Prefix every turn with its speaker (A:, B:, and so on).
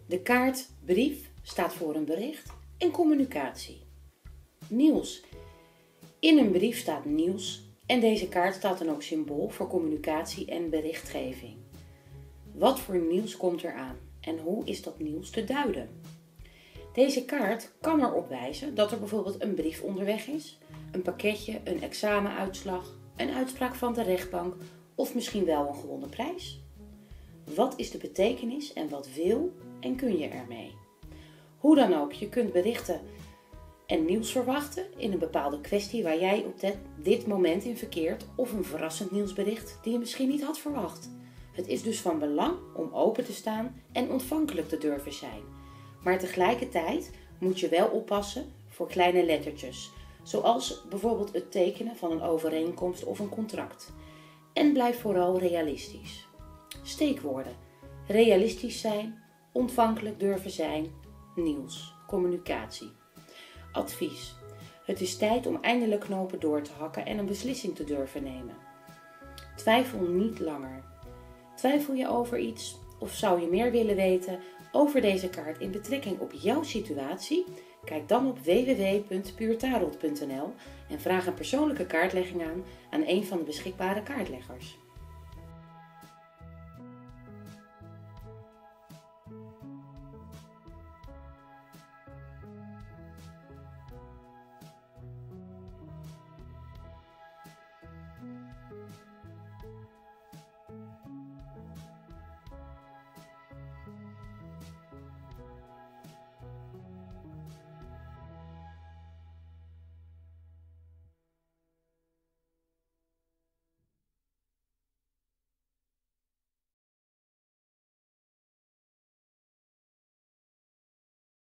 A: De kaart brief staat voor een bericht en communicatie. Nieuws. In een brief staat nieuws en deze kaart staat dan ook symbool voor communicatie en berichtgeving. Wat voor nieuws komt er aan en hoe is dat nieuws te duiden? Deze kaart kan erop wijzen dat er bijvoorbeeld een brief onderweg is, een pakketje, een examenuitslag, een uitspraak van de rechtbank of misschien wel een gewonnen prijs. Wat is de betekenis en wat wil en kun je ermee? Hoe dan ook, je kunt berichten en nieuws verwachten in een bepaalde kwestie waar jij op dit moment in verkeert of een verrassend nieuwsbericht die je misschien niet had verwacht. Het is dus van belang om open te staan en ontvankelijk te durven zijn. Maar tegelijkertijd moet je wel oppassen voor kleine lettertjes, zoals bijvoorbeeld het tekenen van een overeenkomst of een contract. En blijf vooral realistisch. Steekwoorden: realistisch zijn, ontvankelijk durven zijn, nieuws, communicatie. Advies: het is tijd om eindelijk knopen door te hakken en een beslissing te durven nemen. Twijfel niet langer. Twijfel je over iets of zou je meer willen weten over deze kaart in betrekking op jouw situatie? Kijk dan op www.puurtarot.nl en vraag een persoonlijke kaartlegging aan een van de beschikbare kaartleggers.